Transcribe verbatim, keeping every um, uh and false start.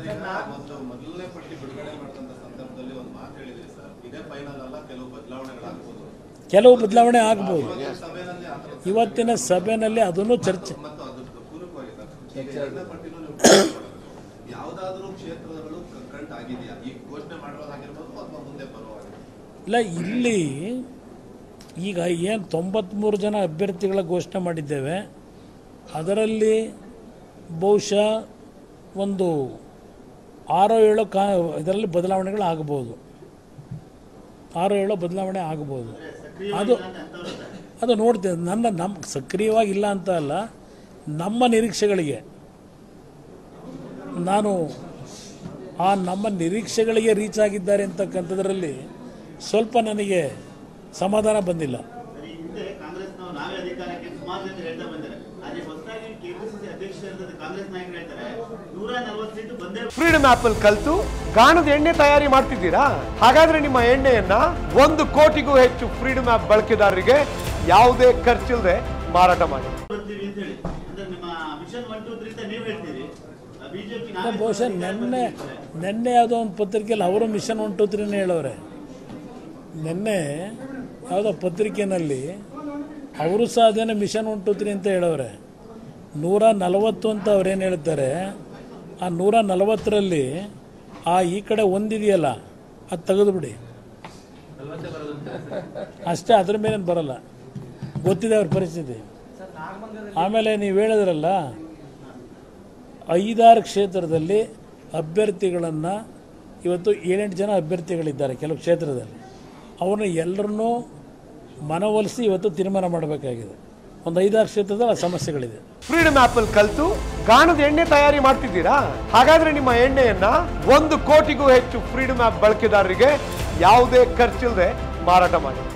ಒಂದು ಮೊದಲನೇ ಪಟ್ಟಿ ಬಿಡುಗಡೆ ಮಾಡಿದಂತ ಸಂದರ್ಭದಲ್ಲಿ ಒಂದು ಮಾತು ಹೇಳಿದ್ರಿ ಸರ್, ಇದೇ ಫೈನಲ್ ಅಲ್ಲ, ಕೆಲವು ಬದಲಾವಣೆಗಳಾಗಬಹುದು, ಕೆಲವು ಬದಲಾವಣೆ ಆಗಬಹುದು. ಇವತ್ತಿನ ಸಭೆಯಲ್ಲಿ ಅದನ್ನು ಚರ್ಚೆ ಯಾವುದಾದ್ರೂ ಕ್ಷೇತ್ರಗಳು ಕರೆಂಟ್ ಆಗಿದೆಯಾ, ಈ ಘೋಷಣೆ ಮಾಡೋದಾಗಿರ್ಬೋದು ಅಥವಾ ಮುಂದೆ ಬರುವಾಗ? ಇಲ್ಲ, ಇಲ್ಲಿ ಈಗ ಏನು ತೊಂಬತ್ಮೂರು ಜನ ಅಭ್ಯರ್ಥಿಗಳ ಘೋಷಣೆ ಮಾಡಿದ್ದೇವೆ, ಅದರಲ್ಲಿ ಬಹುಶಃ ಒಂದು ಆರೋ ಏಳು ಕಾ ಇದರಲ್ಲಿ ಬದಲಾವಣೆಗಳು ಆಗಬಹುದು, ಆರೋ ಏಳು ಬದಲಾವಣೆ ಆಗಬಹುದು. ಅದು ಅದು ನೋಡ್ತೇವೆ. ನನ್ನ ನಮ್ಮ ಸಕ್ರಿಯವಾಗಿಲ್ಲ ಅಂತ ಅಲ್ಲ, ನಮ್ಮ ನಿರೀಕ್ಷೆಗಳಿಗೆ ನಾನು ಆ ನಮ್ಮ ನಿರೀಕ್ಷೆಗಳಿಗೆ ರೀಚ್ ಆಗಿದ್ದಾರೆ ಅಂತಕ್ಕಂಥದ್ರಲ್ಲಿ ಸ್ವಲ್ಪ ನನಗೆ ಸಮಾಧಾನ ಬಂದಿಲ್ಲ. ಫ್ರೀಡಮ್ ಆಪ್ ಅಲ್ಲಿ ಕಲಿತು ಗಾಣದ ಎಣ್ಣೆ ತಯಾರಿ ಮಾಡ್ತಿದ್ದೀರಾ? ಹಾಗಾದ್ರೆ ನಿಮ್ಮ ಎಣ್ಣೆಯನ್ನ ಒಂದು ಕೋಟಿಗೂ ಹೆಚ್ಚು ಫ್ರೀಡಮ್ ಆಪ್ ಬಳಕೆದಾರರಿಗೆ ಯಾವುದೇ ಖರ್ಚಿಲ್ಲದೆ ಮಾರಾಟ ಮಾಡಿ. ಬಹುಶಃ ನೆನ್ನೆ ನೆನ್ನೆ ಯಾವುದೋ ಒಂದು ಪತ್ರಿಕೆಯಲ್ಲಿ ಅವರು ಮಿಷನ್ ಒನ್ ಟು ತ್ರೀನೇ ಹೇಳೋರೆ. ನಿನ್ನೆ ಯಾವುದೋ ಪತ್ರಿಕೆಯಲ್ಲಿ ಅವರು ಸಹ ಅದೇನೋ ಮಿಷನ್ ಒನ್ ಟು ತ್ರೀ ಅಂತ ಹೇಳೋರೆ. ನೂರ ನಲವತ್ತು ಅಂತ ಅವ್ರೇನು ಹೇಳ್ತಾರೆ, ಆ ನೂರ ನಲವತ್ತರಲ್ಲಿ ಆ ಈ ಕಡೆ ಒಂದಿದೆಯಲ್ಲ ಅದು ತೆಗೆದುಬಿಡಿ ಅಷ್ಟೇ, ಅದ್ರ ಮೇಲೆ ಬರಲ್ಲ. ಗೊತ್ತಿದೆ ಅವ್ರ ಪರಿಸ್ಥಿತಿ. ಆಮೇಲೆ ನೀವು ಹೇಳಿದ್ರಲ್ಲ, ಐದಾರು ಕ್ಷೇತ್ರದಲ್ಲಿ ಅಭ್ಯರ್ಥಿಗಳನ್ನು ಇವತ್ತು ಏಳೆಂಟು ಜನ ಅಭ್ಯರ್ಥಿಗಳಿದ್ದಾರೆ ಕೆಲವು ಕ್ಷೇತ್ರದಲ್ಲಿ. ಅವ್ರನ್ನ ಎಲ್ಲರನ್ನೂ ಮನವೊಲಿಸಿ ಇವತ್ತು ತೀರ್ಮಾನ ಮಾಡಬೇಕಾಗಿದೆ. ಒಂದು ಐದಾರು ಕ್ಷೇತ್ರದಲ್ಲಿ ಆ ಸಮಸ್ಯೆಗಳಿದೆ. ಫ್ರೀಡಮ್ ಆಪ್ ಅಲ್ಲಿ ಕಲಿತು ಗಾಣದ ಎಣ್ಣೆ ತಯಾರಿ ಮಾಡ್ತಿದ್ದೀರಾ? ಹಾಗಾದ್ರೆ ನಿಮ್ಮ ಎಣ್ಣೆಯನ್ನ ಒಂದು ಕೋಟಿಗೂ ಹೆಚ್ಚು ಫ್ರೀಡಮ್ ಆಪ್ ಬಳಕೆದಾರರಿಗೆ ಯಾವುದೇ ಖರ್ಚಿಲ್ಲದೆ ಮಾರಾಟ ಮಾಡಿ.